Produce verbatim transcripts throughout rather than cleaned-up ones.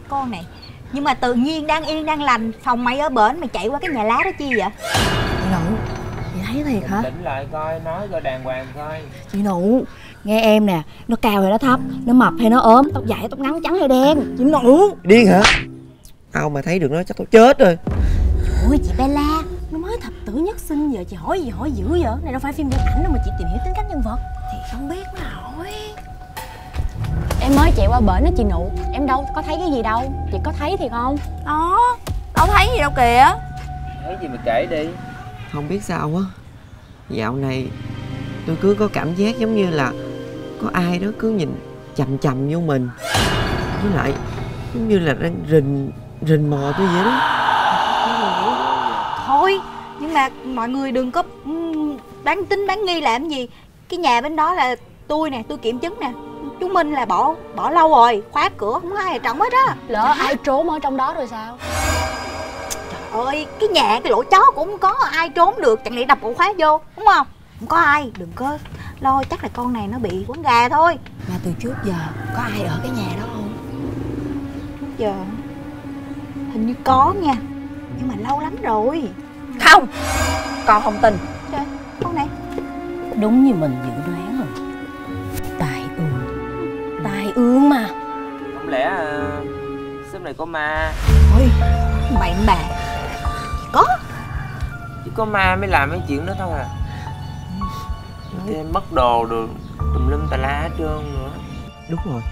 con này. Nhưng mà tự nhiên đang yên đang lành, phòng mày ở bển mày chạy qua cái nhà lá đó chi vậy? Chị Nụ, chị thấy thiệt hả? Tỉnh lại coi, nói coi đàng hoàng coi. Chị Nụ, nghe em nè, nó cao hay nó thấp, nó mập hay nó ốm, tóc dài tóc ngắn trắng hay đen? Chị Nụ. Điên hả? Tao mà thấy được nó chắc tao chết rồi. Ôi chị Bella, nó mới thập tử nhất sinh giờ chị hỏi gì hỏi dữ vậy? Này đâu phải phim điện ảnh đâu mà chị tìm hiểu tính cách nhân vật. Thì không biết mà hỏi. Em mới chạy qua bển đó chị Nụ, em đâu có thấy cái gì đâu. Chị có thấy thiệt không? Đó, đâu thấy gì đâu kìa. Thấy gì mày kể đi. Không biết sao á, dạo này tôi cứ có cảm giác giống như là có ai đó cứ nhìn chằm chằm vô mình. Với lại giống như là đang rình rình mò tôi vậy đó. Thôi, nhưng mà mọi người đừng có bán tính bán nghi làm gì. Cái nhà bên đó là tôi nè, tôi kiểm chứng nè. Chú Minh là bỏ bỏ lâu rồi, khóa cửa không có ai ở trong hết á. Lỡ ai trốn ở trong đó rồi sao? Trời ơi, cái nhà cái lỗ chó cũng không có ai trốn được, chẳng lẽ đập ổ khóa vô, đúng không? Không có ai, đừng có lo, chắc là con này nó bị quấn gà thôi. Mà từ trước giờ có ai ở cái nhà đó không? Trước giờ hình như có nha, nhưng mà lâu lắm rồi. Không, con không tin. Trời, con này Đúng như mình dự đoán rồi. Tai ương. Tai ương mà. Không lẽ à, xóm này có ma? thôi, bậy bạ. Có. Chỉ có ma mới làm mấy chuyện đó thôi à. Thêm mất đồ được tùm lum tà lá hết trơn nữa. Đúng rồi.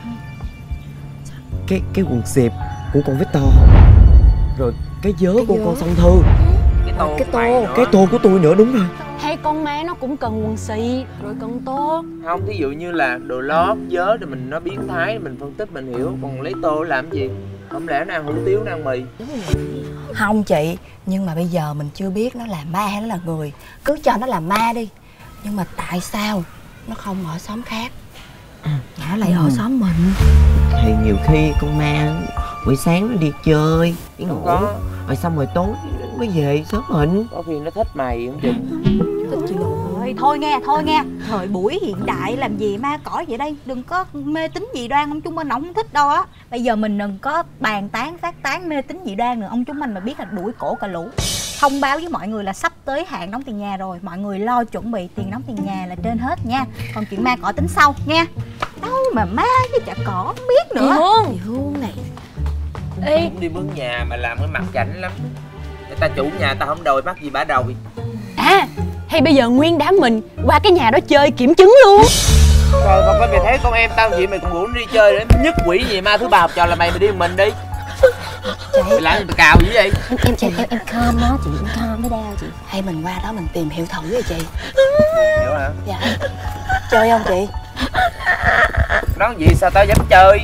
Cái cái quần xẹp của con Victor, rồi cái vớ Cái của vớ. con Song Thư, Cái tô Cái của tô. mày nữa. cái tô của tôi nữa. Đúng rồi. Hay con ma nó cũng cần quần xì, rồi cần tô. Không, thí dụ như là đồ lót, vớ thì mình nó biến thái, mình phân tích mình hiểu. Còn lấy tô làm gì? Không lẽ nó ăn hủ tiếu, nó ăn mì? Không chị, nhưng mà bây giờ mình chưa biết nó là ma hay nó là người. Cứ cho nó là ma đi. Nhưng mà tại sao nó không ở xóm khác, nó lại ở xóm mình? Thì nhiều khi con ma buổi sáng nó đi chơi, đi Không ngủ, có. rồi xong rồi tối nó mới về xóm mình. Có khi nó thích mày không chừng. Chị Nụ. Thôi, thôi nghe, thôi nghe. Thời buổi hiện đại làm gì ma cõi vậy đây. Đừng có mê tín dị đoan, ông Trung Minh ông không thích đâu á. Bây giờ mình đừng có bàn tán, phát tán mê tín dị đoan nữa. Ông Trung Minh mà biết là đuổi cổ cả lũ. Thông báo với mọi người là sắp tới hạn đóng tiền nhà rồi. Mọi người lo chuẩn bị tiền đóng tiền nhà là trên hết nha. Còn chuyện ma cõi tính sau nha. Đâu mà ma với chả cỏ không biết Chị nữa. Hương. Chị Hương này. Ê, Cũng đi mướn nhà mà làm cái mặt chảnh lắm. Người ta chủ nhà ta không đòi bắt gì bả đòi. à, hay bây giờ nguyên đám mình qua cái nhà đó chơi kiểm chứng luôn. Trời, còn có mày thấy con em tao vậy mày cũng muốn đi chơi để nhất quỷ gì ma thứ ba học trò là mày mày đi một mình đi. Mày làm gì mày cào gì vậy? Em em em em, em calm đó chị, em calm mới đau chị. Hay mình qua đó mình tìm hiểu thử rồi chị. Hiểu hả? Dạ. Chơi không chị? Nói gì sao tao dám chơi?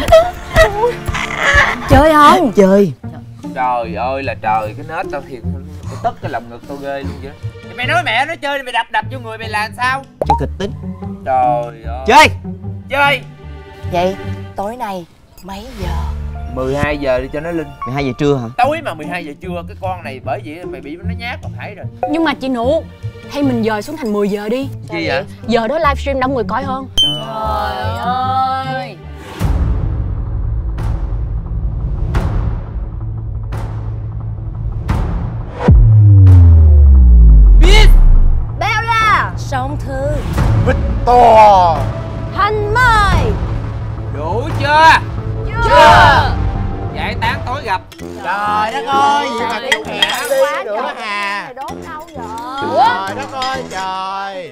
Chơi không? Chơi. Trời ơi là trời, cái nết tao thiệt tao tức cái lòng ngực tao ghê luôn vậy. Thì mày nói mẹ nó chơi thì mày đập đập vô người mày làm sao? Chơi kịch tính. Trời ơi. Chơi. Chơi. Vậy tối nay mấy giờ? mười hai giờ đi cho nó linh. mười hai giờ trưa hả? Tối mà mười hai giờ trưa, cái con này bởi vậy mày bị nó nhát vào phải rồi. Nhưng mà chị Nụ, hay mình dời xuống thành mười giờ đi. Gì vậy? Giờ đó livestream đông người coi hơn. Trời ơi. Bella, Song Thư, Victor. Thanh Mai. đủ chưa? Chưa. Giải tán tối gặp. Trời đất ơi, gì mà kéo hẹ đi nữa hà. Đốt đâu vậy? Trời đất ơi trời.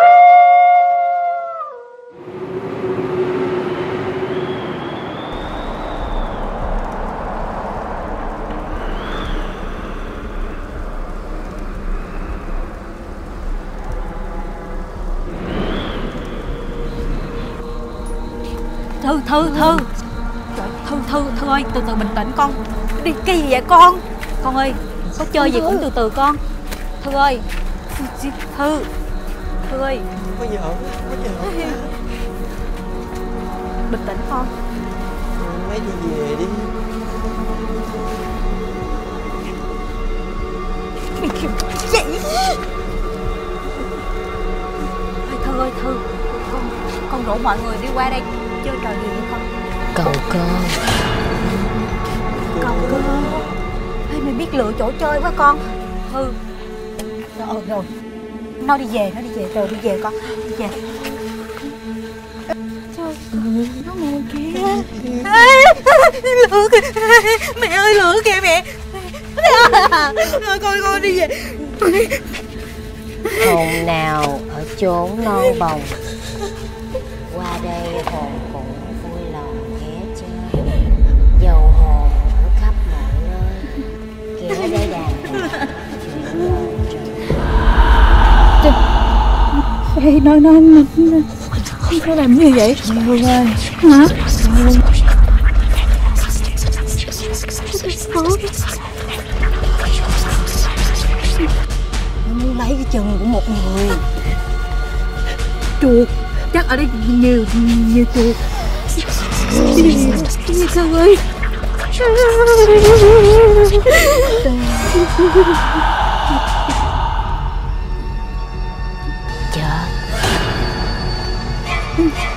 Thư, Thư, Thư. Trời, Thư, Thư, Thư ơi, từ từ bình tĩnh con. Đi cái gì vậy con? Con ơi, có chơi gì cũng từ từ con. Thư ơi. Thư. Thư ơi. Có vợ, có vợ. Bình tĩnh con. Mấy đi về đi. Chị. Thư ơi, Thư. Con, con rủ mọi người đi qua đây chơi trò gì vậy con? Cầu cơ. Còn cơ. Ê, mày biết lựa chỗ chơi quá con. Ừ. Rồi rồi. Nó đi về, nó đi về, rồi đi về con. Đi về. Trời ơi, nó ngồi kìa. Lửa kìa. Mẹ ơi, lửa kìa mẹ. Rồi con con đi về. Hồn nào ở chốn nâu bồng, qua đây hồn cũng vui lòng ghé chơi. Dầu hồn ở khắp mọi nơi, ghé đây đàn hòa chuyện lời trời. Ê, nói nói nói không phải làm như vậy Hương ơi. Hả? Nó muốn lấy cái chân của một người. Chuột. Chắc ở đây nhiều nhiều chuột. Như Sơn ơi. Chết.